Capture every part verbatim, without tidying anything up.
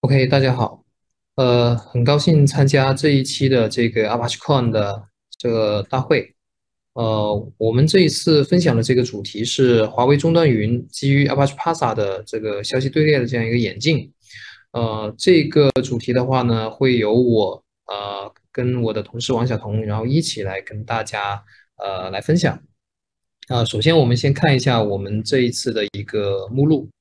OK，大家好，呃，很高兴参加这一期的这个 ApacheCon 的这个大会。呃，我们这一次分享的这个主题是华为终端云基于 Apache Pulsar 的这个消息队列的这样一个演进。呃，这个主题的话呢，会由我呃跟我的同事王晓彤，然后一起来跟大家呃来分享。啊、首先我们先看一下我们这一次的一个目录。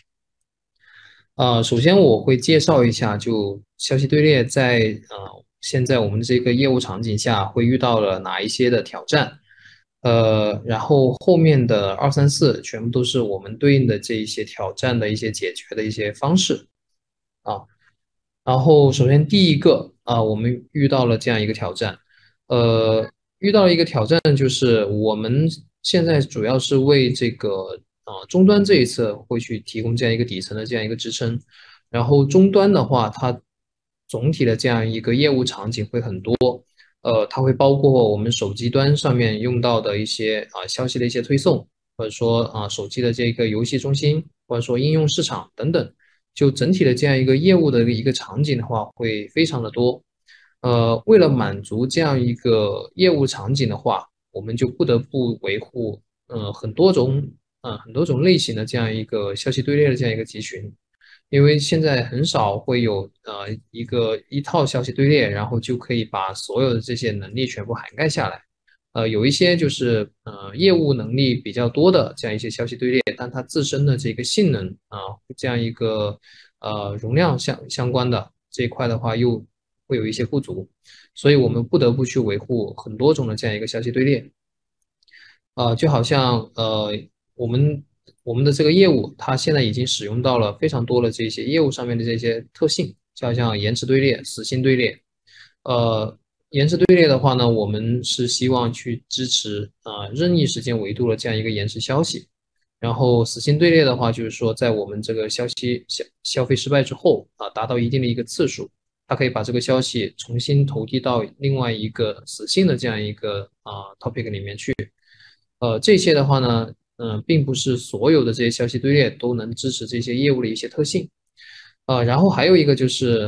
呃，首先我会介绍一下，就消息队列在呃现在我们这个业务场景下会遇到了哪一些的挑战，呃，然后后面的二三四全部都是我们对应的这一些挑战的一些解决的一些方式啊。然后首先第一个啊，我们遇到了这样一个挑战，呃，遇到了一个挑战就是我们现在主要是为这个啊终端这一侧会去提供这样一个底层的这样一个支撑，然后终端的话，它总体的这样一个业务场景会很多，呃，它会包括我们手机端上面用到的一些啊消息的一些推送，或者说啊手机的这个游戏中心，或者说应用市场等等。就整体的这样一个业务的一个场景的话，会非常的多。呃，为了满足这样一个业务场景的话，我们就不得不维护呃很多种呃很多种类型的这样一个消息队列的这样一个集群，因为现在很少会有呃一个一套消息队列，然后就可以把所有的这些能力全部涵盖下来。呃，有一些就是呃业务能力比较多的这样一些消息队列，但它自身的这个性能啊，这样一个呃容量相相关的这一块的话，又会有一些不足，所以我们不得不去维护很多种的这样一个消息队列。呃，就好像呃我们我们的这个业务，它现在已经使用到了非常多的这些业务上面的这些特性，就好像延迟队列、死信队列。呃，延迟队列的话呢，我们是希望去支持啊、呃任意时间维度的这样一个延迟消息。然后死信队列的话，就是说在我们这个消息消消费失败之后啊、达到一定的一个次数，它可以把这个消息重新投递到另外一个死信的这样一个啊、topic 里面去。呃，这些的话呢，嗯、并不是所有的这些消息队列都能支持这些业务的一些特性。呃，然后还有一个就是，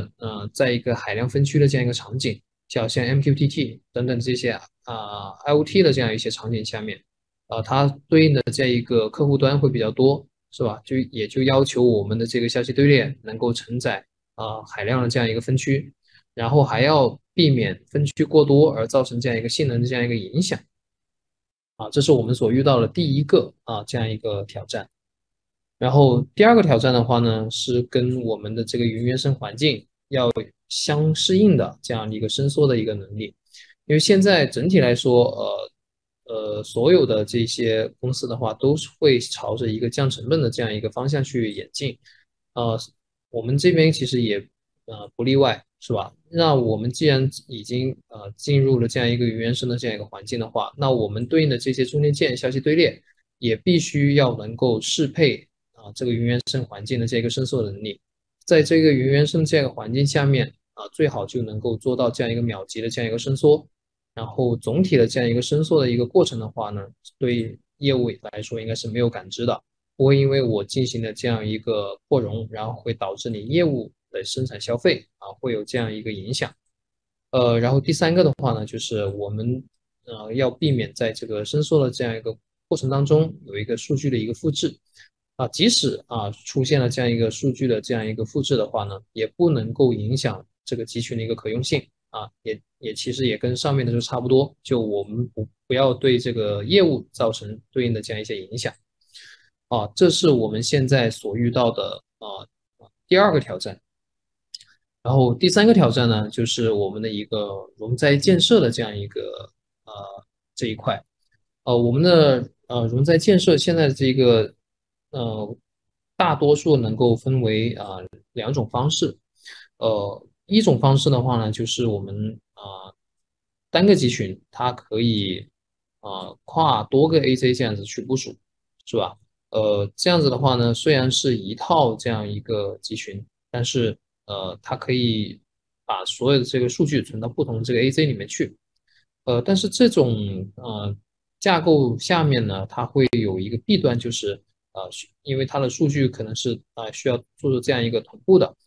呃，在一个海量分区的这样一个场景，就好像 M Q T T 等等这些啊、I O T 的这样一些场景下面，呃，它对应的这一个客户端会比较多，是吧？就也就要求我们的这个消息队列能够承载啊、海量的这样一个分区，然后还要避免分区过多而造成这样一个性能的这样一个影响啊，这是我们所遇到的第一个啊这样一个挑战。然后第二个挑战的话呢，是跟我们的这个云原生环境要相适应的这样一个伸缩的一个能力。因为现在整体来说，呃呃，所有的这些公司的话，都是会朝着一个降成本的这样一个方向去演进。呃，我们这边其实也呃不例外，是吧？那我们既然已经呃进入了这样一个云原生的这样一个环境的话，那我们对应的这些中间件消息队列也必须要能够适配啊这个云原生环境的这个伸缩能力。在这个云原生这样一个环境下面啊，最好就能够做到这样一个秒级的这样一个伸缩。然后总体的这样一个伸缩的一个过程的话呢，对业务来说应该是没有感知的，不会因为我进行了这样一个扩容，然后会导致你业务的生产消费啊会有这样一个影响。呃，然后第三个的话呢，就是我们呃要避免在这个伸缩的这样一个过程当中有一个数据的一个复制啊，即使啊出现了这样一个数据的这样一个复制的话呢，也不能够影响这个集群的一个可用性啊，也也其实也跟上面的就差不多，就我们不不要对这个业务造成对应的这样一些影响啊，这是我们现在所遇到的啊第二个挑战。然后第三个挑战呢，就是我们的一个容灾建设的这样一个呃这一块。呃，我们的呃容灾建设现在的这个呃大多数能够分为啊、呃两种方式。呃，一种方式的话呢，就是我们啊、呃单个集群它可以啊、呃跨多个 A Z 这样子去部署，是吧？呃，这样子的话呢，虽然是一套这样一个集群，但是呃，它可以把所有的这个数据存到不同的这个 A Z 里面去。呃，但是这种呃架构下面呢，它会有一个弊端，就是呃，因为它的数据可能是啊、呃需要做出这样一个同步的，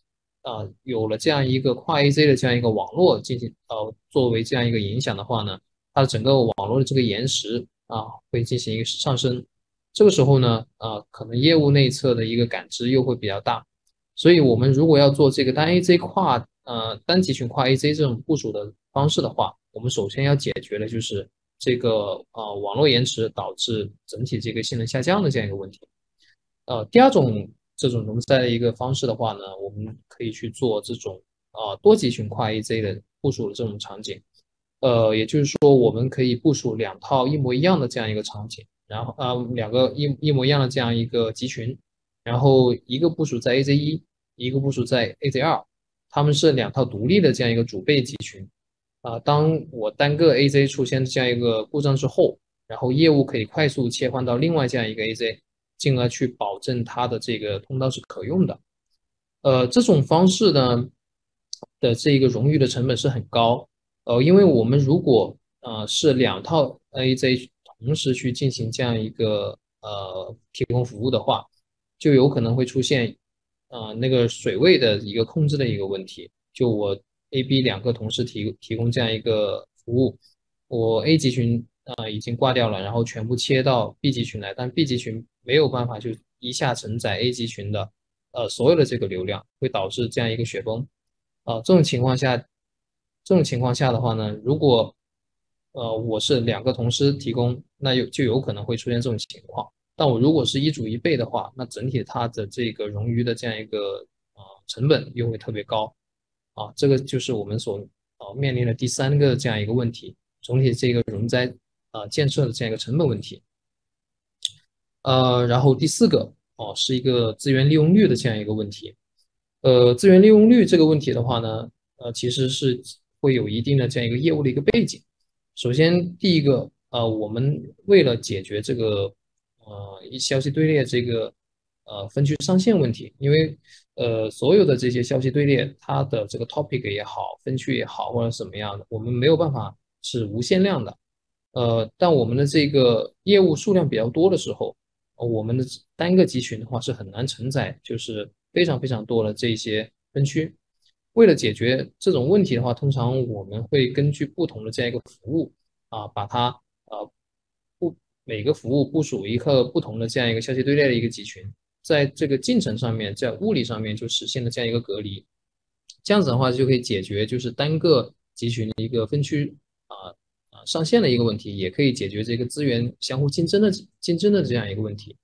啊、呃有了这样一个跨 A Z 的这样一个网络进行呃作为这样一个影响的话呢，它的整个网络的这个延时啊会进行一个上升。这个时候呢，呃，可能业务内测的一个感知又会比较大。所以我们如果要做这个单 A Z 跨呃单集群跨 A Z 这种部署的方式的话，我们首先要解决的就是这个呃网络延迟导致整体这个性能下降的这样一个问题。呃，第二种这种容灾的一个方式的话呢，我们可以去做这种呃多集群跨 A Z 的部署的这种场景。呃，也就是说，我们可以部署两套一模一样的这样一个场景，然后啊、呃两个一一模一样的这样一个集群，然后一个部署在 A Z 一，一个部署在 A Z 二，它们是两套独立的这样一个主备集群。啊、呃当我单个 A Z 出现这样一个故障之后，然后业务可以快速切换到另外这样一个 A Z，进而去保证它的这个通道是可用的。呃，这种方式呢的这个冗余的成本是很高。呃，因为我们如果呃是两套 A Z 同时去进行这样一个呃提供服务的话，就有可能会出现呃那个水位的一个控制的一个问题。就我 A、B 两个同时提提供这样一个服务，我 A 集群呃已经挂掉了，然后全部切到 B 集群来，但 B 集群没有办法就一下承载 A 集群的呃所有的这个流量，会导致这样一个雪崩。啊、呃这种情况下，这种情况下的话呢，如果呃我是两个同时提供，那有就有可能会出现这种情况。但我如果是一主一备的话，那整体它的这个冗余的这样一个呃成本又会特别高。啊，这个就是我们所呃面临的第三个这样一个问题，总体这个容灾呃建设的这样一个成本问题。呃，然后第四个哦是一个资源利用率的这样一个问题。呃，资源利用率这个问题的话呢，呃，其实是会有一定的这样一个业务的一个背景。首先，第一个，呃，我们为了解决这个呃一消息队列这个呃分区上线问题，因为呃所有的这些消息队列，它的这个 topic 也好，分区也好，或者什么样的，我们没有办法是无限量的。呃，但我们的这个业务数量比较多的时候，呃我们的单个集群的话是很难承载，就是非常非常多的这些分区。为了解决这种问题的话，通常我们会根据不同的这样一个服务啊，把它呃部每个服务部署一个不同的这样一个消息队列的一个集群，在这个进程上面，在物理上面就实现了这样一个隔离。这样子的话就可以解决就是单个集群的一个分区啊啊上线的一个问题，也可以解决这个资源相互竞争的竞争的这样一个问题。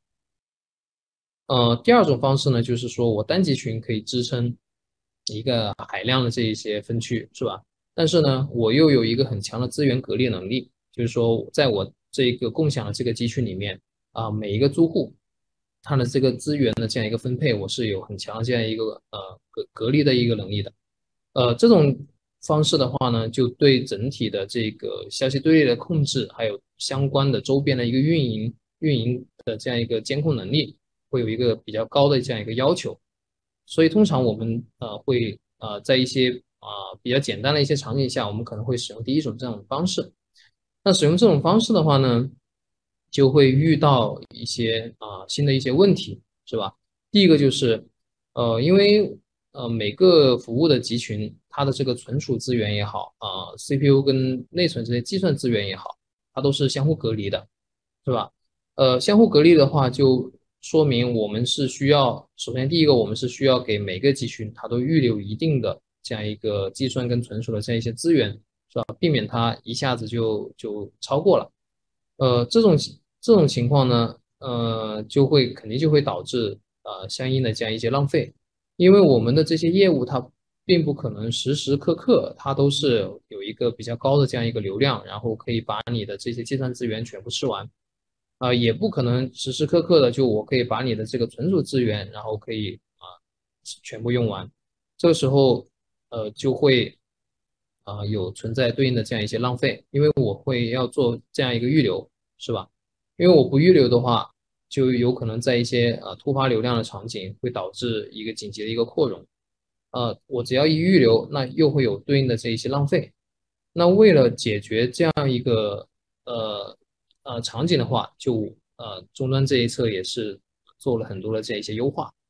呃，第二种方式呢，就是说我单集群可以支撑一个海量的这一些分区，是吧？但是呢，我又有一个很强的资源隔离能力，就是说，在我这个共享的这个集群里面啊、每一个租户他的这个资源的这样一个分配，我是有很强的这样一个呃隔隔离的一个能力的。呃，这种方式的话呢，就对整体的这个消息队列的控制，还有相关的周边的一个运营运营的这样一个监控能力，会有一个比较高的这样一个要求。所以通常我们呃会呃在一些啊、呃比较简单的一些场景下，我们可能会使用第一种这种方式。那使用这种方式的话呢，就会遇到一些啊、呃新的一些问题，是吧？第一个就是呃，因为呃每个服务的集群，它的这个存储资源也好啊、C P U 跟内存这些计算资源也好，它都是相互隔离的，是吧？呃，相互隔离的话，就说明我们是需要，首先第一个，我们是需要给每个集群它都预留一定的这样一个计算跟存储的这样一些资源，是吧？避免它一下子就就超过了。呃，这种这种情况呢，呃，就会肯定就会导致呃相应的这样一些浪费，因为我们的这些业务它并不可能时时刻刻它都是有一个比较高的这样一个流量，然后可以把你的这些计算资源全部吃完。啊、呃也不可能时时刻刻的就我可以把你的这个存储资源，然后可以啊、呃全部用完，这个时候呃就会啊、呃有存在对应的这样一些浪费，因为我会要做这样一个预留，是吧？因为我不预留的话，就有可能在一些呃突发流量的场景会导致一个紧急的一个扩容，呃，我只要一预留，那又会有对应的这一些浪费。那为了解决这样一个呃呃场景的话，就呃终端这一侧也是做了很多的这一些优化。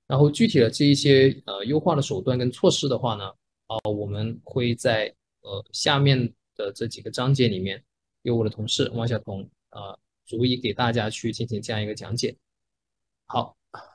然后具体的这一些呃优化的手段跟措施的话呢，啊、我们会在呃下面的这几个章节里面，由我的同事王晓彤啊、呃逐一给大家去进行这样一个讲解。好。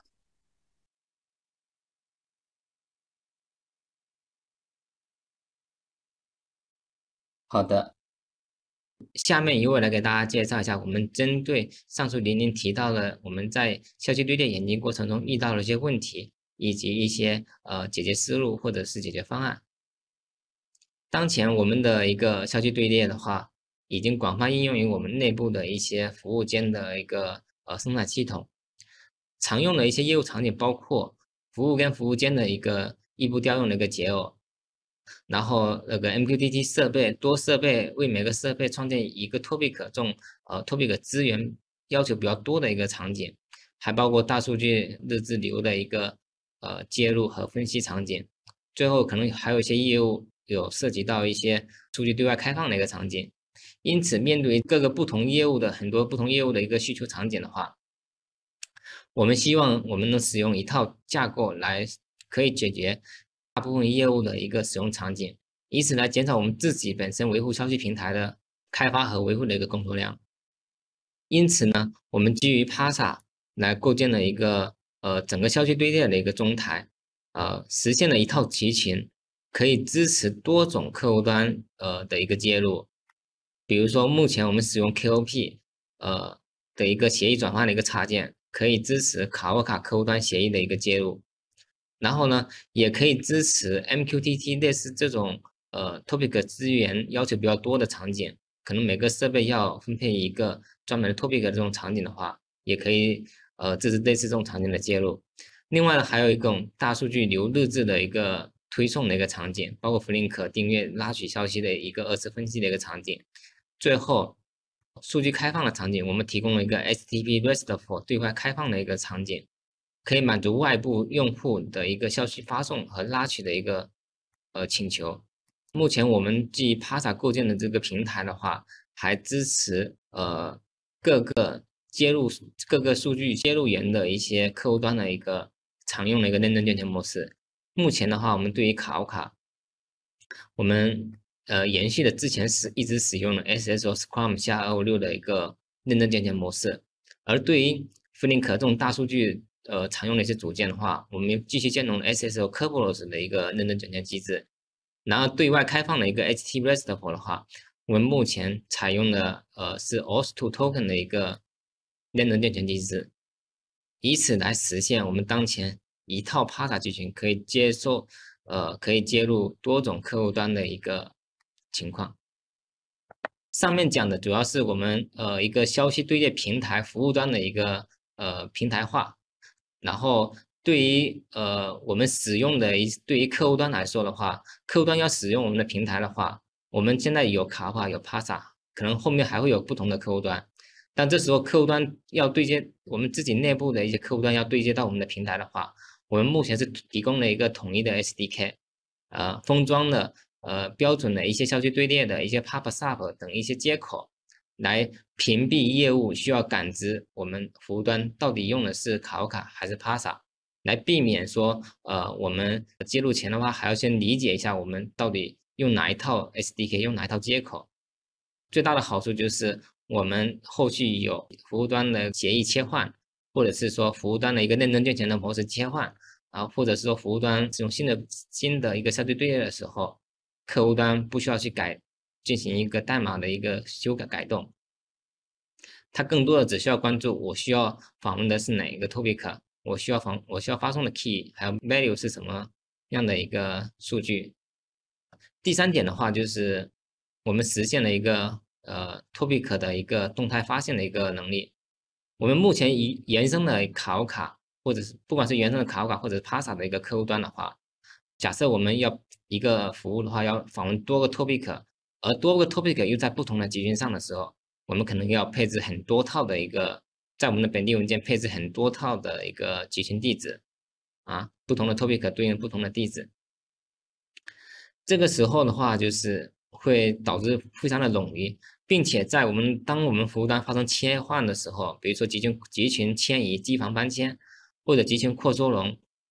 好的，下面由我来给大家介绍一下，我们针对上述林林提到的我们在消息队列演进过程中遇到的一些问题，以及一些呃解决思路或者是解决方案。当前我们的一个消息队列的话，已经广泛应用于我们内部的一些服务间的一个呃生产系统。常用的一些业务场景包括服务跟服务间的一个异步调用的一个解耦，然后那个 M Q T T 设备多设备为每个设备创建一个 topic 这种呃 topic 资源要求比较多的一个场景，还包括大数据日志流的一个呃接入和分析场景。最后可能还有一些业务有涉及到一些数据对外开放的一个场景。因此，面对各个不同业务的很多不同业务的一个需求场景的话，我们希望我们能使用一套架构来可以解决大部分业务的一个使用场景，以此来减少我们自己本身维护消息平台的开发和维护的一个工作量。因此呢，我们基于 P A S A 来构建了一个呃整个消息队列的一个中台，呃，实现了一套集群，可以支持多种客户端呃的一个接入。比如说，目前我们使用 K O P 呃的一个协议转换的一个插件，可以支持卡沃卡客户端协议的一个接入。然后呢，也可以支持 M Q T T 类似这种呃 topic 资源要求比较多的场景，可能每个设备要分配一个专门的 topic 这种场景的话，也可以呃支持类似这种场景的接入。另外呢，还有一种大数据流日志的一个推送的一个场景，包括 Flink 订阅拉取消息的一个二次分析的一个场景。最后，数据开放的场景，我们提供了一个 H T T P RESTful 对外开放的一个场景。可以满足外部用户的一个消息发送和拉取的一个呃请求。目前我们基于 P A S A 构建的这个平台的话，还支持呃各个接入各个数据接入源的一些客户端的一个常用的一个认证健全模式。目前的话，我们对于卡沃卡，我们呃延续的之前是一直使用的 S S O Scrum 下二五六的一个认证健全模式，而对于 Flink 这种大数据呃常用的一些组件的话，我们继续兼容 S S O Kerberos 的一个认证健全机制。然后对外开放的一个 H T T P RESTful 的话，我们目前采用的呃是 O S 二 token 的一个认证健全机制，以此来实现我们当前一套 P A S A 集群可以接受呃可以接入多种客户端的一个情况。上面讲的主要是我们呃一个消息对接平台服务端的一个呃平台化，然后对于呃我们使用的一对于客户端来说的话，客户端要使用我们的平台的话，我们现在有卡瓦有 P A S A， 可能后面还会有不同的客户端，但这时候客户端要对接我们自己内部的一些客户端要对接到我们的平台的话，我们目前是提供了一个统一的 S D K， 呃封装的。呃，标准的一些消息队列的一些 P A S A 等一些接口，来屏蔽业务需要感知我们服务端到底用的是卡沃卡还是 P A S A， 来避免说，呃，我们接入前的话还要先理解一下我们到底用哪一套 S D K， 用哪一套接口。最大的好处就是我们后续有服务端的协议切换，或者是说服务端的一个认证健全的模式切换，啊，或者是说服务端使用新的新的一个消息队列的时候。客户端不需要去改进行一个代码的一个修改改动，它更多的只需要关注我需要访问的是哪一个 topic， 我需要访我需要发送的 key 还有 value 是什么样的一个数据。第三点的话就是我们实现了一个呃 topic 的一个动态发现的一个能力。我们目前以原生的卡沃卡或者是不管是原生的卡沃卡或者是 P A S A 的一个客户端的话，假设我们要一个服务的话，要访问多个 topic， 而多个 topic 又在不同的集群上的时候，我们可能要配置很多套的一个，在我们的本地文件配置很多套的一个集群地址，啊，不同的 topic 对应不同的地址。这个时候的话，就是会导致非常的冗余，并且在我们当我们服务端发生切换的时候，比如说集群集群迁移、机房搬迁或者集群扩收容，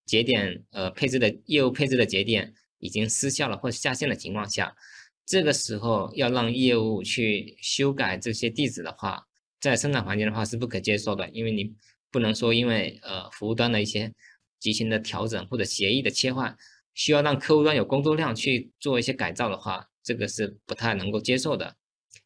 节点呃配置的业务配置的节点已经失效了或者下线的情况下，这个时候要让业务去修改这些地址的话，在生产环境的话是不可接受的，因为你不能说因为呃服务端的一些执行的调整或者协议的切换，需要让客户端有工作量去做一些改造的话，这个是不太能够接受的。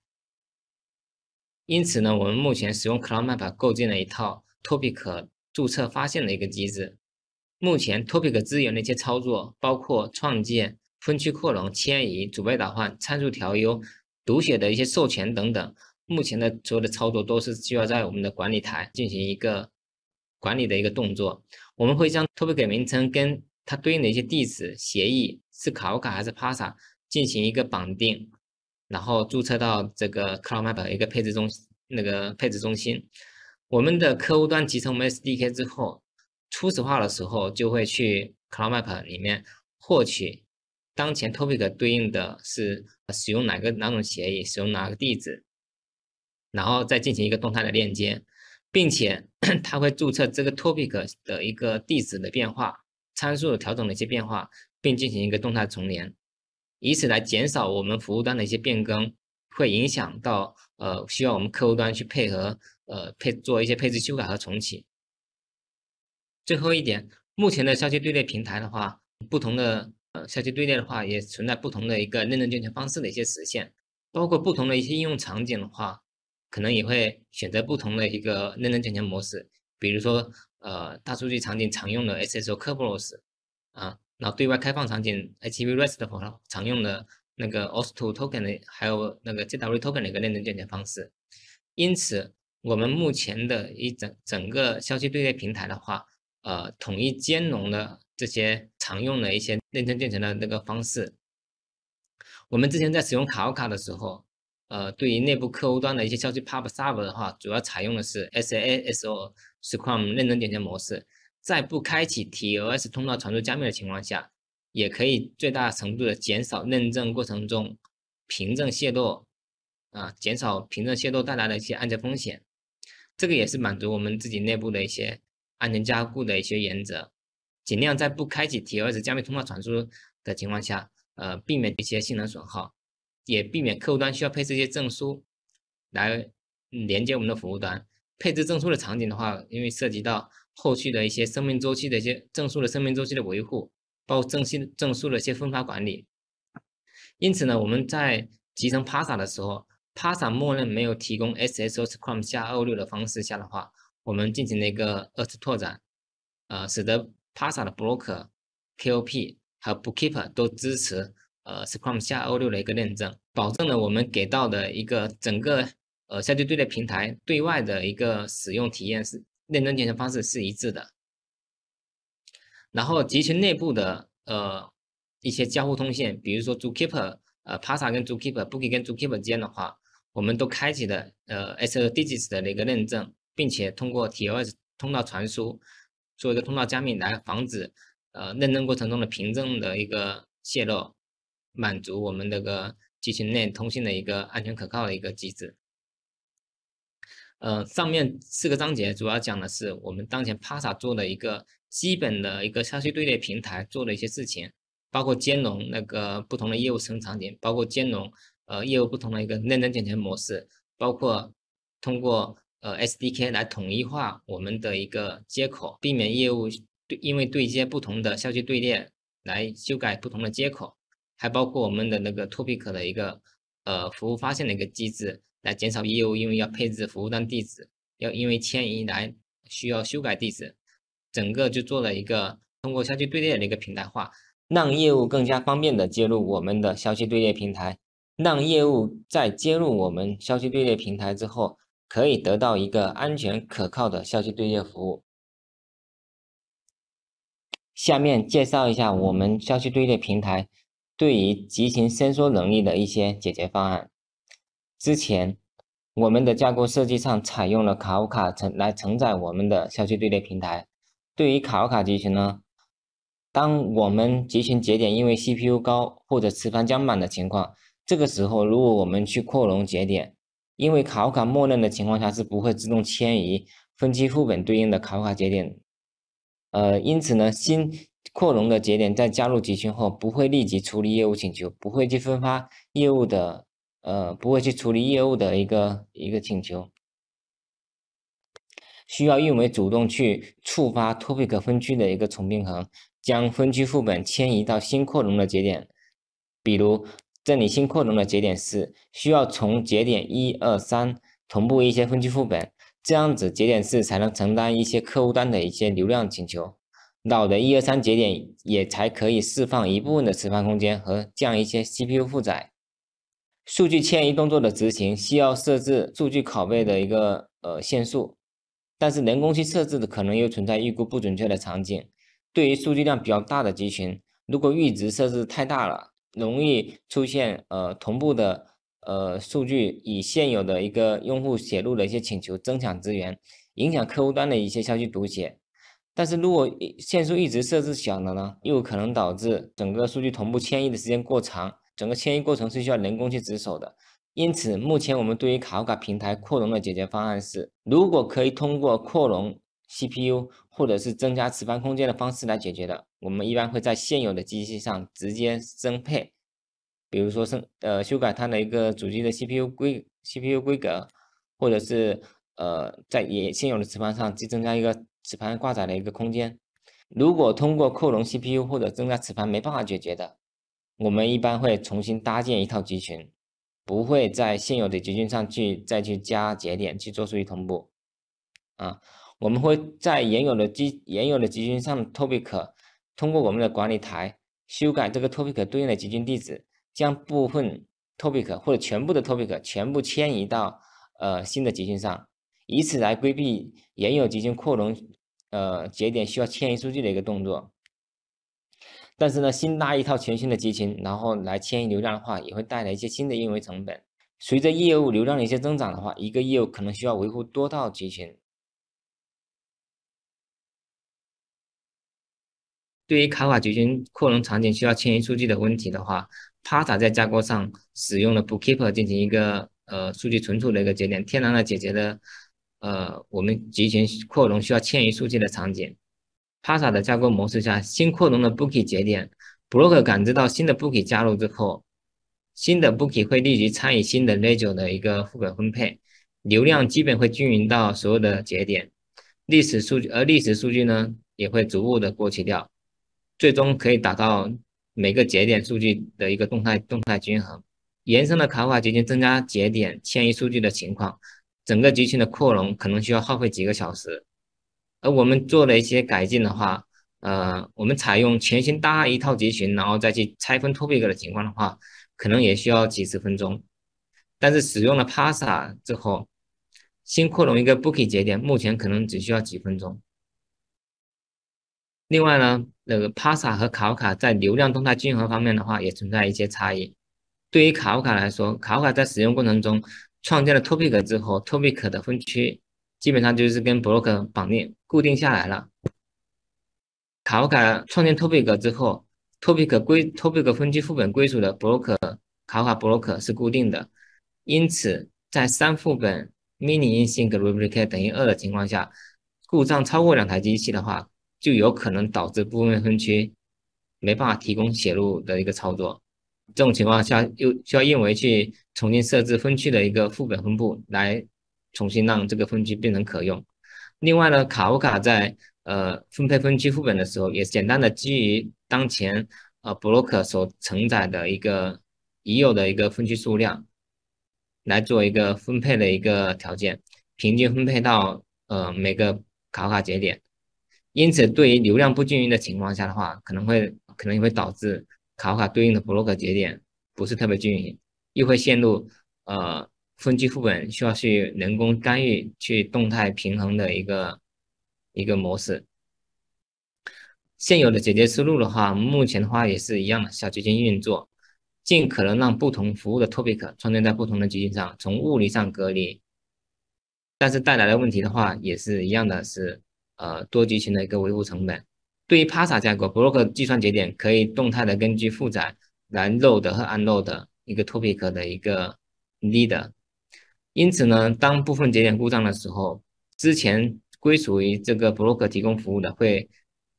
因此呢，我们目前使用 CloudMap 构建了一套 Topic 注册发现的一个机制。目前 Topic 支援的一些操作，包括创建、分区扩容、迁移、主被导换、参数调优、读写的一些授权等等，目前的所有的操作都是需要在我们的管理台进行一个管理的一个动作。我们会将 Topic 名称跟它对应的一些地址协议是卡夫卡还是 P A S A 进行一个绑定。然后注册到这个 CloudMap 的一个配置中那个配置中心，我们的客户端集成我们 S D K 之后，初始化的时候就会去 CloudMap 里面获取当前 Topic 对应的是使用哪个哪种协议，使用哪个地址，然后再进行一个动态的链接，并且它会注册这个 Topic 的一个地址的变化、参数的调整的一些变化，并进行一个动态重连。以此来减少我们服务端的一些变更，会影响到呃需要我们客户端去配合呃配做一些配置修改和重启。最后一点，目前的消息队列平台的话，不同的呃消息队列的话，也存在不同的一个认证健全方式的一些实现，包括不同的一些应用场景的话，可能也会选择不同的一个认证健全模式，比如说呃大数据场景常用的 S S O Kerberos 啊。然后对外开放场景 H T T P REST 常用的那个 O S two token 的，还有那个 J W token 的一个认证健全方式。因此，我们目前的一整整个消息队列平台的话，呃，统一兼容了这些常用的一些认证健全的那个方式。我们之前在使用卡夫卡的时候，呃，对于内部客户端的一些消息 Pub Server 的话，主要采用的是 S A S O Scrum 认证健全模式。在不开启 T L S 通道传输加密的情况下，也可以最大程度的减少认证过程中凭证泄露啊，减少凭证泄露带来的一些安全风险。这个也是满足我们自己内部的一些安全加固的一些原则，尽量在不开启 T L S 加密通道传输的情况下，呃，避免一些性能损耗，也避免客户端需要配置一些证书来连接我们的服务端。配置证书的场景的话，因为涉及到后续的一些生命周期的一些证书的生命周期的维护，包括证信证书的一些分发管理。因此呢，我们在集成 P A S A 的时候 ，P A S A 默认没有提供 S S O Scrum 下二六的方式下的话，我们进行了一个二次拓展，呃，使得 P A S A 的 Broker、K O P 和 Bookkeeper 都支持呃 Scrum 下二六的一个认证，保证了我们给到的一个整个呃消息队列平台对外的一个使用体验是认证健全方式是一致的。然后集群内部的呃一些交互通信，比如说 Zookeeper 呃 P A S A 跟 Zookeeper、Bookie 跟 Zookeeper 之间的话，我们都开启了呃 S L Digits 的一个认证，并且通过 T L S 通道传输做一个通道加密来防止呃认证过程中的凭证的一个泄露，满足我们这个集群内通信的一个安全可靠的一个机制。呃，上面四个章节主要讲的是我们当前 P A S A 做的一个基本的一个消息队列平台做的一些事情，包括兼容那个不同的业务使用场景，包括兼容呃业务不同的一个认证健全模式，包括通过呃 S D K 来统一化我们的一个接口，避免业务对因为对接不同的消息队列来修改不同的接口，还包括我们的那个 Topic 的一个呃服务发现的一个机制。来减少业务因为要配置服务端地址，要因为迁移来需要修改地址，整个就做了一个通过消息队列的一个平台化，让业务更加方便的接入我们的消息队列平台，让业务在接入我们消息队列平台之后，可以得到一个安全可靠的消息队列服务。下面介绍一下我们消息队列平台对于集群伸缩能力的一些解决方案。之前，我们的架构设计上采用了卡夫卡承来承载我们的消息队列平台。对于卡夫卡集群呢，当我们集群节点因为 C P U 高或者磁盘将满的情况，这个时候如果我们去扩容节点，因为卡夫卡默认的情况下是不会自动迁移分期副本对应的卡夫卡节点呃，因此呢，新扩容的节点在加入集群后，不会立即处理业务请求，不会去分发业务的，呃，不会去处理业务的一个一个请求，需要运维主动去触发 topic 分区的一个重并行，将分区副本迁移到新扩容的节点。比如这里新扩容的节点四，需要从节点一二三同步一些分区副本，这样子节点四才能承担一些客户端的一些流量请求。老的一二三节点也才可以释放一部分的持盘空间和降一些 C P U 负载。数据迁移动作的执行需要设置数据拷贝的一个呃限速，但是人工去设置的可能又存在预估不准确的场景。对于数据量比较大的集群，如果阈值设置太大了，容易出现呃同步的呃数据以现有的一个用户写入的一些请求争抢资源，影响客户端的一些消息读写。但是如果限速一直设置小了呢，又可能导致整个数据同步迁移的时间过长，整个迁移过程是需要人工去值守的。因此，目前我们对于卡夫卡平台扩容的解决方案是，如果可以通过扩容 C P U 或者是增加磁盘空间的方式来解决的，我们一般会在现有的机器上直接增配，比如说是呃修改它的一个主机的 C P U 规 C P U 规格，或者是呃在也现有的磁盘上去增加一个磁盘挂载的一个空间。如果通过扩容 C P U 或者增加磁盘没办法解决的，我们一般会重新搭建一套集群，不会在现有的集群上去再去加节点去做数据同步啊。我们会在原有的机原有的集群上的 topic 通过我们的管理台修改这个 topic 对应的集群地址，将部分 topic 或者全部的 topic 全部迁移到呃新的集群上，以此来规避原有集群扩容呃节点需要迁移数据的一个动作。但是呢，新搭一套全新的集群，然后来迁移流量的话，也会带来一些新的运维成本。随着业务流量的一些增长的话，一个业务可能需要维护多套集群。对于卡卡集群扩容场景需要迁移数据的问题的话，P A S A 在架构上使用了 Bookkeeper 进行一个呃数据存储的一个节点，天然的解决了呃我们集群扩容需要迁移数据的场景。P A S A 的架构模式下，新扩容的 Bookie 节点 ，Broker 感知到新的 Bookie 加入之后，新的 Bookie 会立即参与新的 Ledger 的一个副本分配，流量基本会均匀到所有的节点，历史数据而历史数据呢也会逐步的过期掉。最终可以达到每个节点数据的一个动态动态均衡。延伸的卡夫卡集群增加节点迁移数据的情况，整个集群的扩容可能需要耗费几个小时。而我们做了一些改进的话，呃，我们采用全新搭一套集群，然后再去拆分 topic 的情况的话，可能也需要几十分钟。但是使用了 P A S A 之后，新扩容一个 Bookie 节点，目前可能只需要几分钟。另外呢，那个 P A S A 和卡夫卡在流量动态均衡方面的话，也存在一些差异。对于卡夫卡来说，卡夫卡在使用过程中创建了 topic 之后，topic 的分区基本上就是跟 block 绑定固定下来了。卡夫卡创建 topic 之后，topic 归 topic 分区副本归属的 block 卡夫卡 block 是固定的，因此在三副本 mini in sync replicate 等于二的情况下，故障超过两台机器的话，就有可能导致部分分区没办法提供写入的一个操作。这种情况下，又需要运维去重新设置分区的一个副本分布，来重新让这个分区变成可用。另外呢，卡夫卡在呃分配分区副本的时候，也简单的基于当前呃 block 所承载的一个已有的一个分区数量，来做一个分配的一个条件，平均分配到呃每个卡夫卡节点。因此，对于流量不均匀的情况下的话，可能会可能会导致卡夫卡对应的 block 节点不是特别均匀，又会陷入呃分区副本需要去人工干预去动态平衡的一个一个模式。现有的解决思路的话，目前的话也是一样的，小集群运作，尽可能让不同服务的 topic 创建在不同的集群上，从物理上隔离。但是带来的问题的话，也是一样的是，呃，多集群的一个维护成本。对于 P A S A 架构 ，block 计算节点可以动态的根据负载来 load 和 unload 一个 topic 的一个 leader。因此呢，当部分节点故障的时候，之前归属于这个 block 提供服务的会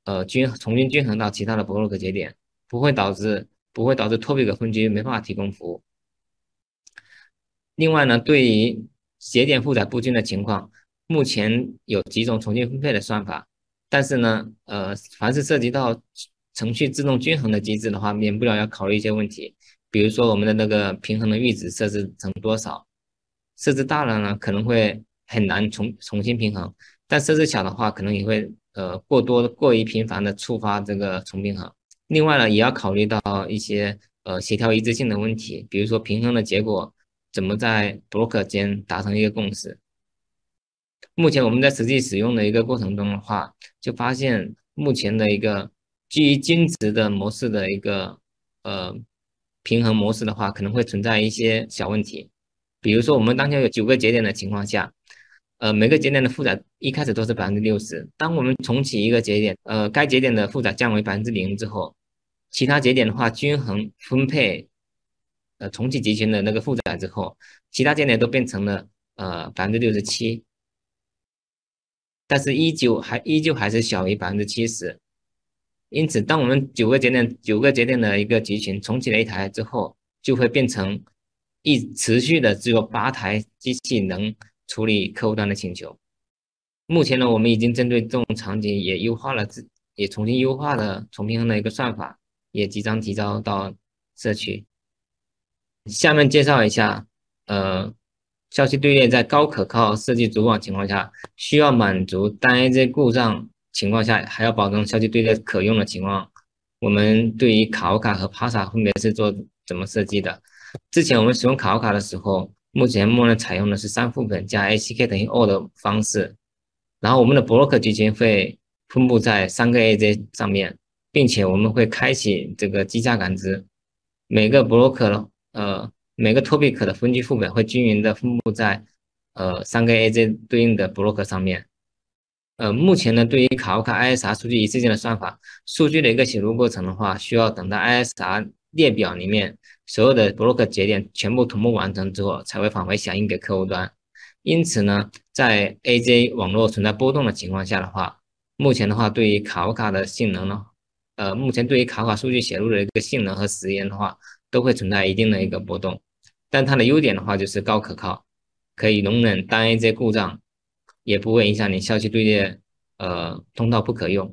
呃均重新均衡到其他的 block 节点，不会导致不会导致 topic 分区没办法提供服务。另外呢，对于节点负载不均的情况，目前有几种重新分配的算法，但是呢，呃，凡是涉及到程序自动均衡的机制的话，免不了要考虑一些问题，比如说我们的那个平衡的阈值设置成多少，设置大了呢，可能会很难重重新平衡，但设置小的话，可能也会呃过多过于频繁的触发这个重平衡。另外呢，也要考虑到一些呃协调一致性的问题，比如说平衡的结果怎么在 block 间达成一个共识。目前我们在实际使用的一个过程中的话，就发现目前的一个基于均值的模式的一个呃平衡模式的话，可能会存在一些小问题。比如说我们当前有九个节点的情况下，呃每个节点的负载一开始都是百分之六十，当我们重启一个节点，呃该节点的负载降为百分之零之后，其他节点的话均衡分配，呃重启集群的那个负载之后，其他节点都变成了呃百分之六十七。但是依旧还依旧还是小于百分之七十，因此，当我们九个节点九个节点的一个集群重启了一台之后，就会变成一持续的只有八台机器能处理客户端的请求。目前呢，我们已经针对这种场景也优化了自也重新优化了重平衡的一个算法，也即将提交到社区。下面介绍一下，呃，消息队列在高可靠设计组网情况下，需要满足单 A J 故障情况下，还要保证消息队列可用的情况，我们对于卡欧卡和帕萨分别是做怎么设计的？之前我们使用卡欧卡的时候，目前默认采用的是三副本加 A C K 等于 O 的方式，然后我们的 block 集群会分布在三个 A J 上面，并且我们会开启这个机架感知，每个 block 呃每个 topic 的分区副本会均匀的分布在呃三个 A J 对应的 block 上面。呃，目前呢，对于卡欧卡 I S R 数据一次性的算法，数据的一个写入过程的话，需要等到 I S R 列表里面所有的 block 节点全部同步完成之后，才会返回响应给客户端。因此呢，在 A J 网络存在波动的情况下的话，目前的话，对于卡欧卡的性能呢，呃，目前对于卡欧卡数据写入的一个性能和时延的话，都会存在一定的一个波动。但它的优点的话就是高可靠，可以容忍单 A J 故障。也不会影响你消息队列呃通道不可用。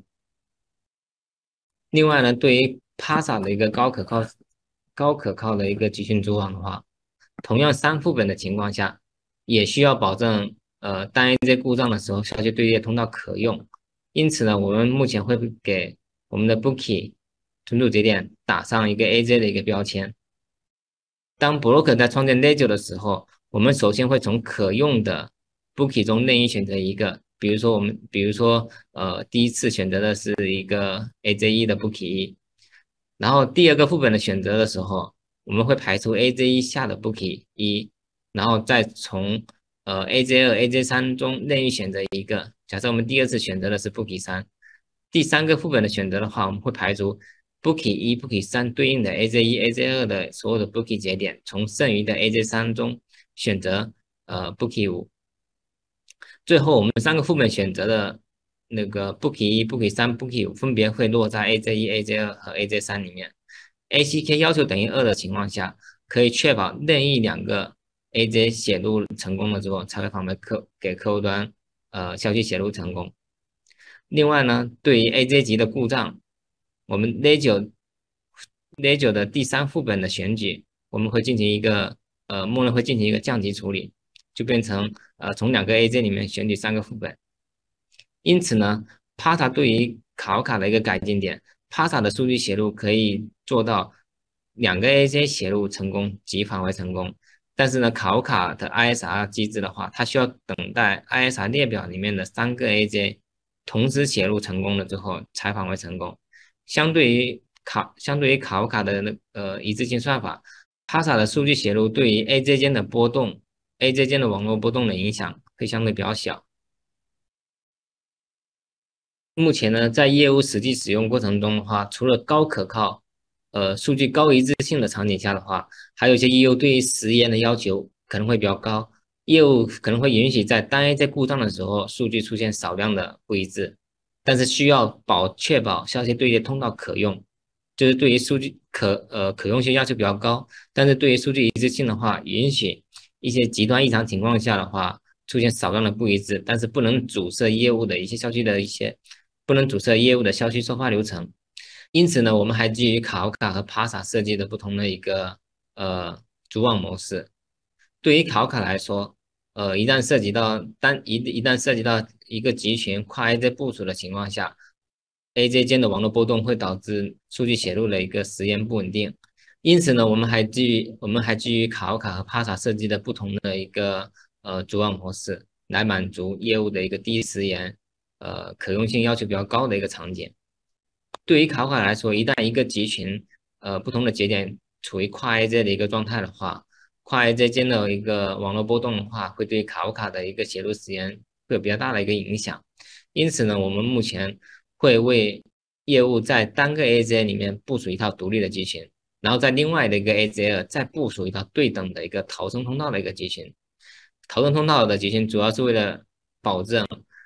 另外呢，对于 P A S A 的一个高可靠、高可靠的一个集群组网的话，同样三副本的情况下，也需要保证呃单 A J 故障的时候消息队列通道可用。因此呢，我们目前会给我们的 Bookie 存储节点打上一个 A J 的一个标签。当 Broker 在创建 Ledger 的时候，我们首先会从可用的 Bookie 中任意选择一个，比如说我们，比如说，呃，第一次选择的是一个 A J 一的 Bookie 一，然后第二个副本的选择的时候，我们会排除 A J 一下的 Bookie 一，然后再从呃 A J 二、A J 三中任意选择一个。假设我们第二次选择的是 Bookie 三，第三个副本的选择的话，我们会排除 Bookie 一、Bookie 三对应的 A J 一、A J 二的所有的 Bookie 节点，从剩余的 A J 三中选择呃 Bookie 五。最后我们三个副本选择的那个 Bookie 一、Bookie 三、Bookie 五分别会落在 A J 一、A J 二和 A J 三里面。A C K 要求等于二的情况下，可以确保任意两个 A J 写入成功了之后，才会返回客给客户端呃消息写入成功。另外呢，对于 A J 级的故障，我们 Ledger Ledger 的第三副本的选举，我们会进行一个呃默认会进行一个降级处理，就变成呃从两个 A J 里面选取三个副本。因此呢 ，P A S A 对于卡欧卡的一个改进点 ，P A S A 的数据写入可以做到两个 A J 写入成功即返回成功。但是呢，卡欧卡的 I S R 机制的话，它需要等待 I S R 列表里面的三个 A J 同时写入成功了之后才返回成功。相对于卡相对于卡欧卡的那呃一致性算法 ，P A S A 的数据写入对于 A J 间的波动、A J 间的网络波动的影响会相对比较小。目前呢，在业务实际使用过程中的话，除了高可靠、呃数据高一致性的场景下的话，还有一些业务对于时延的要求可能会比较高，业务可能会允许在单 A 在故障的时候，数据出现少量的不一致。 但是需要保确保消息队列通道可用，就是对于数据可呃可用性要求比较高，但是对于数据一致性的话，允许一些极端异常情况下的话出现少量的不一致，但是不能阻塞业务的一些消息的一些不能阻塞业务的消息收发流程。因此呢，我们还基于卡卡和 P A S A 设计的不同的一个呃组网模式。对于考卡来说，呃，一旦涉及到单一一旦涉及到一个集群跨 A J 部署的情况下，A J 间的网络波动会导致数据写入的一个时延不稳定。因此呢，我们还基于我们还基于考卡和 P A S A 设计的不同的一个呃组网模式，来满足业务的一个低时延、呃可用性要求比较高的一个场景。对于考卡来说，一旦一个集群呃不同的节点处于跨 A J 的一个状态的话，跨 A J 间的一个网络波动的话，会对考卡的一个写入时间会有比较大的一个影响。因此呢，我们目前会为业务在单个 A J 里面部署一套独立的集群，然后在另外的一个 A J 再部署一套对等的一个逃生通道的一个集群。逃生通道的集群主要是为了保证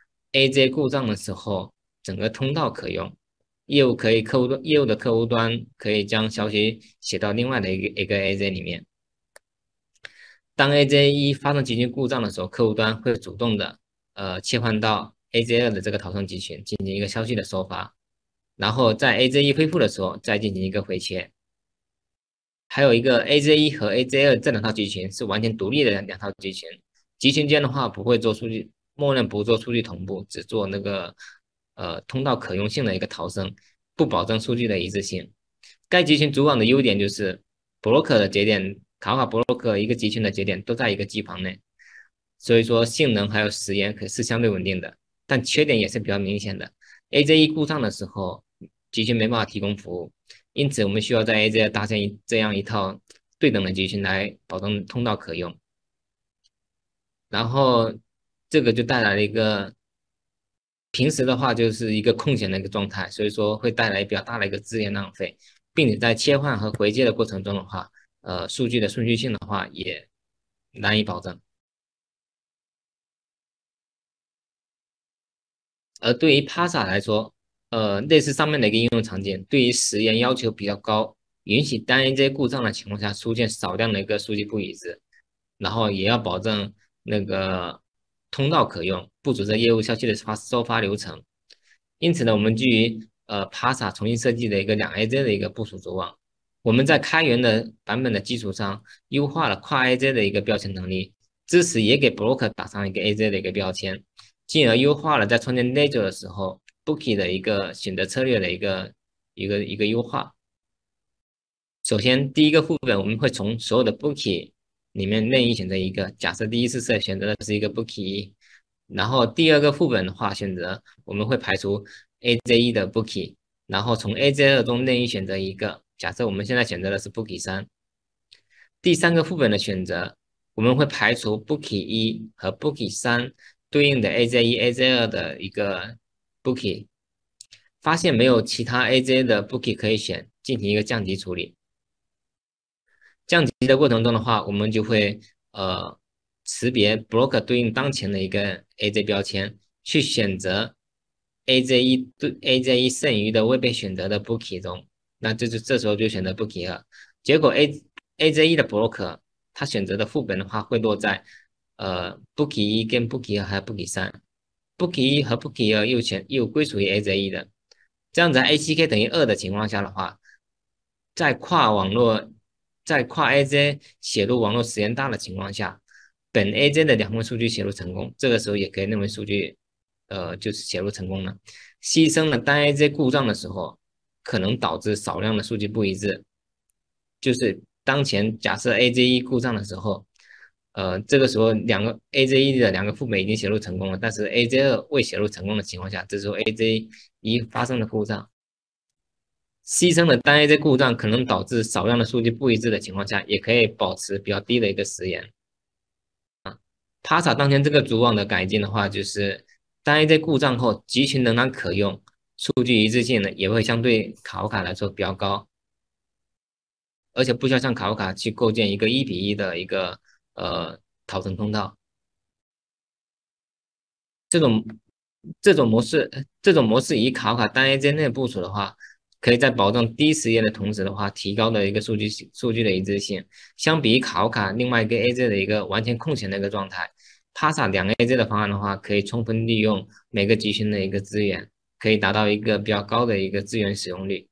A J 故障的时候，整个通道可用。业务可以客户端业务的客户端可以将消息写到另外的一个一个 A J 里面。当 A J 一发生集群故障的时候，客户端会主动的呃切换到 A J 二的这个逃生集群进行一个消息的收发，然后在 A J 一恢复的时候再进行一个回切。还有一个 A J 一和 A J 二这两套集群是完全独立的两套集群，集群间的话不会做数据，默认不做数据同步，只做那个呃通道可用性的一个逃生，不保证数据的一致性。该集群组网的优点就是 broker 的节点，卡卡 broker 一个集群的节点都在一个机房内，所以说性能还有时延可是相对稳定的，但缺点也是比较明显的。A J 一故障的时候，集群没办法提供服务，因此我们需要在 A J 搭建一这样一套对等的集群来保证通道可用。然后这个就带来了一个平时的话就是一个空闲的一个状态，所以说会带来比较大的一个资源浪费，并且在切换和回接的过程中的话，呃，数据的顺序性的话也难以保证。而对于 P A S A 来说，呃，类似上面的一个应用场景，对于时延要求比较高，允许单 A J 故障的情况下出现少量的一个数据不一致，然后也要保证那个通道可用，不阻塞业务消息的发收发流程。因此呢，我们基于呃 P A S A 重新设计的一个两 A J 的一个部署组网，我们在开源的版本的基础上，优化了跨 A J 的一个标签能力，支持也给 broker 打上一个 A J 的一个标签。进而优化了在创建 ledger 的时候 bookie 的一个选择策略的一个一个一个优化。首先，第一个副本我们会从所有的 bookie 里面任意选择一个，假设第一次设选择的是一个 bookie 一，然后第二个副本的话选择我们会排除 A J 一的 bookie，然后从 A J 二中任意选择一个，假设我们现在选择的是 bookie 三。第三个副本的选择，我们会排除 bookie 一和 bookie 三对应的 A J 一、A J 二的一个 bookie，发现没有其他 A J 的 bookie 可以选，进行一个降级处理。降级的过程中的话，我们就会呃识别 broker 对应当前的一个 A J 标签，去选择 A J 一对 A J 一剩余的未被选择的 bookie 中，那这就这时候就选择 bookie 二。结果 A A J 一的 broker 他选择的副本的话会落在呃 bookie 一跟 bookie 二还有 bookie 三，bookie 一和 bookie 二又全又归属于 A J 一的，这样子 A C K 等于二的情况下的话，在跨网络在跨 A J 写入网络时间大的情况下，本 A J 的两份数据写入成功，这个时候也可以认为数据呃就是写入成功了。牺牲了单 A J 故障的时候，可能导致少量的数据不一致，就是当前假设 A J 一故障的时候，呃，这个时候两个 A J 一的两个副本已经写入成功了，但是 A J 二未写入成功的情况下，这时候 A J 一发生了故障。牺牲了单 A J 故障可能导致少量的数据不一致的情况下，也可以保持比较低的一个时延。P A S A 当前这个组网的改进的话，就是单 A J 故障后集群仍然可用，数据一致性呢也会相对卡卡来说比较高，而且不需要像卡卡去构建一个一比一的一个呃逃生通道。这种这种模式，这种模式以卡卡单 A J 内部署的话，可以在保证低时延的同时的话，提高的一个数据数据的一致性。相比卡卡另外一个 A J 的一个完全空闲的一个状态 p a s a 两个 A J 的方案的话，可以充分利用每个集群的一个资源，可以达到一个比较高的一个资源使用率。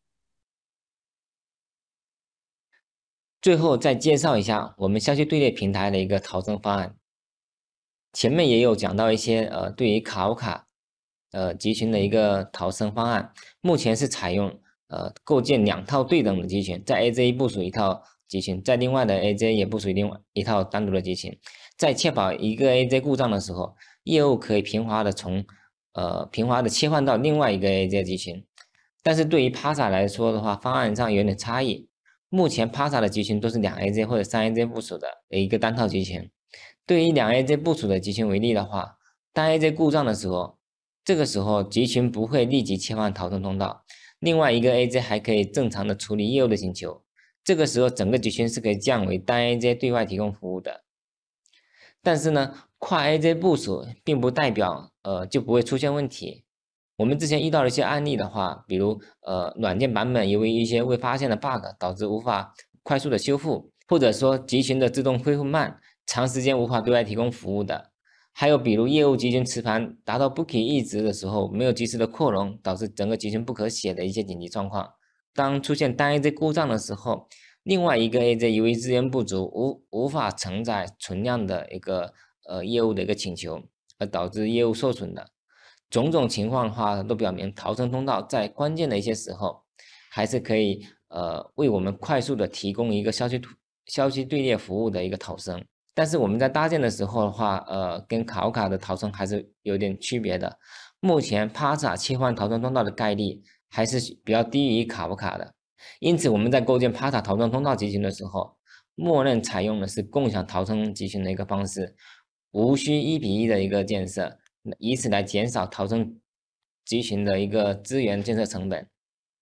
最后再介绍一下我们消息队列平台的一个逃生方案。前面也有讲到一些呃，对于卡欧卡呃集群的一个逃生方案，目前是采用呃构建两套对等的集群，在 A J 部署一套集群，在另外的 A J 也部署另外一套单独的集群，在确保一个 A J 故障的时候，业务可以平滑的从呃平滑的切换到另外一个 A J 集群。但是对于 P A S A 来说的话，方案上有点差异。目前 P A S A 的集群都是两 A J 或者三 A J 部署的一个单套集群。对于两 A J 部署的集群为例的话，当 A J 故障的时候，这个时候集群不会立即切换逃生通道，另外一个 A J 还可以正常的处理业务的请求，这个时候整个集群是可以降为单 A J 对外提供服务的。但是呢，跨 A J 部署并不代表呃就不会出现问题。我们之前遇到的一些案例的话，比如呃软件版本由于一些未发现的 bug 导致无法快速的修复，或者说集群的自动恢复慢，长时间无法对外提供服务的。还有比如业务集群磁盘达到不可一值的时候，没有及时的扩容，导致整个集群不可写的一些紧急状况。当出现单 A J 故障的时候，另外一个 A J 由于资源不足，无无法承载存量的一个呃业务的一个请求，而导致业务受损的种种情况的话，都表明逃生通道在关键的一些时候，还是可以呃为我们快速的提供一个消息消息队列服务的一个逃生。但是我们在搭建的时候的话，呃，跟卡欧卡的逃生还是有点区别的。目前 P A S A 切换逃生通道的概率还是比较低于卡欧卡的。因此，我们在构建 P A S A 逃生通道集群的时候，默认采用的是共享逃生集群的一个方式，无需一比一的一个建设，以此来减少逃生集群的一个资源建设成本。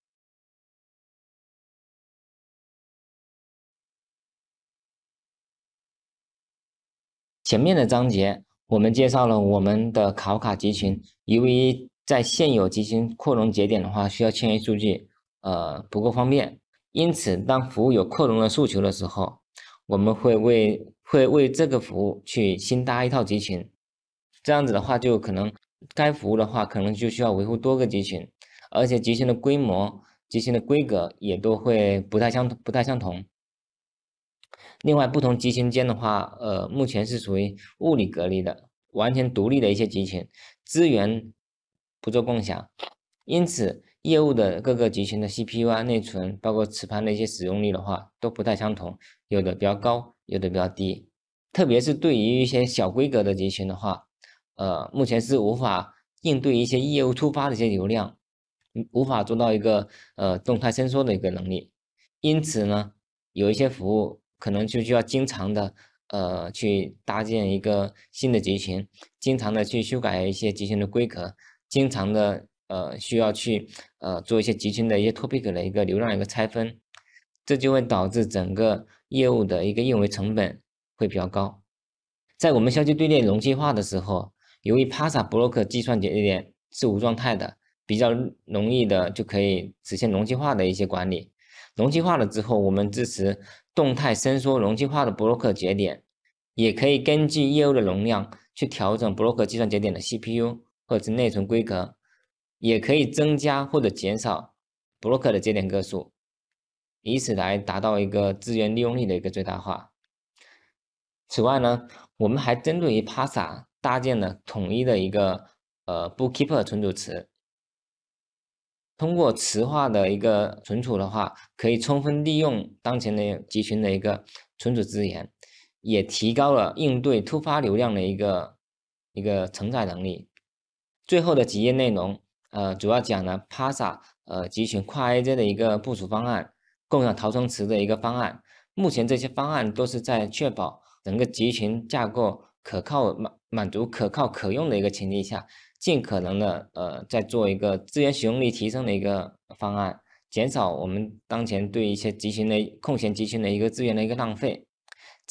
前面的章节我们介绍了我们的卡卡集群，由于在现有集群扩容节点的话，需要迁移数据，呃不够方便，因此当服务有扩容的诉求的时候，我们会为会为这个服务去新搭一套集群，这样子的话就可能该服务的话可能就需要维护多个集群，而且集群的规模、集群的规格也都会不太相不太相同。另外，不同集群间的话，呃，目前是属于物理隔离的，完全独立的一些集群，资源不做共享，因此业务的各个集群的 C P U 啊、内存，包括磁盘的一些使用率的话，都不太相同，有的比较高，有的比较低。特别是对于一些小规格的集群的话，呃，目前是无法应对一些业务突发的一些流量，无法做到一个呃动态伸缩的一个能力，因此呢，有一些服务可能就需要经常的呃去搭建一个新的集群，经常的去修改一些集群的规格，经常的呃需要去呃做一些集群的一些 topic 的一个流量一个拆分，这就会导致整个业务的一个运维成本会比较高。在我们消息队列容器化的时候，由于 P A S A block 计算节点是无状态的，比较容易的就可以实现容器化的一些管理。容器化了之后，我们支持动态伸缩容器化的 block 节点，也可以根据业务的容量去调整 block 计算节点的 C P U 或者是内存规格，也可以增加或者减少 block 的节点个数，以此来达到一个资源利用率的一个最大化。此外呢，我们还针对于 P A S A 搭建了统一的一个呃 Bookkeeper 存储池。通过池化的一个存储的话，可以充分利用当前的集群的一个存储资源，也提高了应对突发流量的一个一个承载能力。最后的几页内容，呃，主要讲了 P A S A 呃集群跨 A J 的一个部署方案，共享逃生池的一个方案。目前这些方案都是在确保整个集群架构可靠满满足可靠可用的一个前提下，尽可能的呃在做一个资源使用率提升的一个方案，减少我们当前对一些集群的空闲集群的一个资源的一个浪费。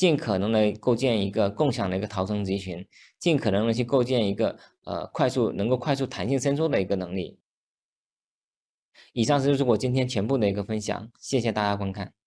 尽可能的构建一个共享的一个逃生集群，尽可能的去构建一个呃快速能够快速弹性伸缩的一个能力。以上就是我今天全部的一个分享，谢谢大家观看。